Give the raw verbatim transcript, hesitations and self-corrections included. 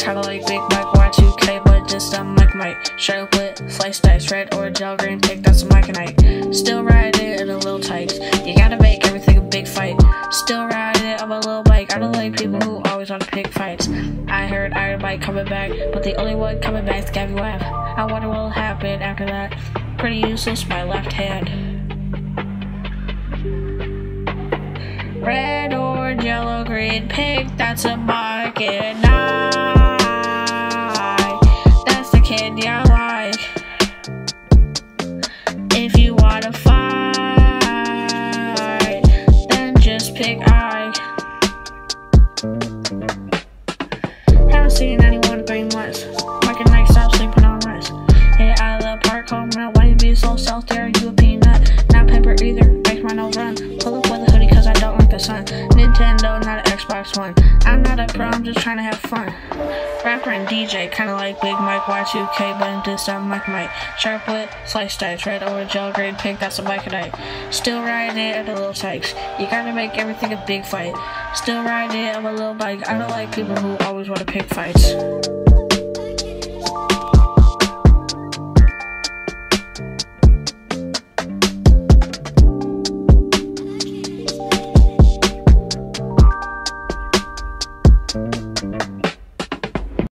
kinda like Big Mike Y two K, but just a Mike Mike. Sharp with slice dice, red or gel green pick, that's a Mike-a-Nite. Still riding it in a little tights. You gotta make everything a big fight. Still riding it on my little bike. I don't like people who always want to pick fights. I heard Iron Mike coming back, but the only one coming back is Gabby Webb. I wonder what will happen after that. Pretty useless, my left hand. Red, orange, yellow, green, pink, that's a Mike-a-Nite. That's the candy I like. If you wanna fight, then just pick I. Haven't seen anyone in three months. Mike-a-Nite, stop sleeping on rest. Hit out of the park, home run. Why you be so self-there? You a peanut, not pepper either. Makes my nose run. Pull up with a hoodie cause I don't like the sun. Nintendo, not an Xbox One. I'm not a pro, I'm just trying to have fun. Rapper and D J, kinda like Big Mike Y two K, but this time Mike Mike. Sharp wit, slice dice, red, orange, yellow, green, pink, that's a Mike-a-Nite. Still riding it at the little tykes. You gotta make everything a big fight. Still riding it on my little bike. I don't like people who always want to pick fights.